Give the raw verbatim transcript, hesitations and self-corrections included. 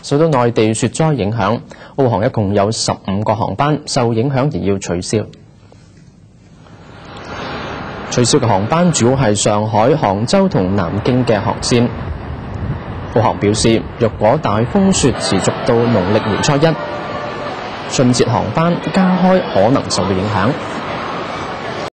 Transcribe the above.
受到內地雪災影響，澳航一共有十五個航班受影響而要取消。取消嘅航班主要係上海、杭州同南京嘅航線。澳航表示，若果大風雪持續到農曆年初一，春節航班加開可能受到影響。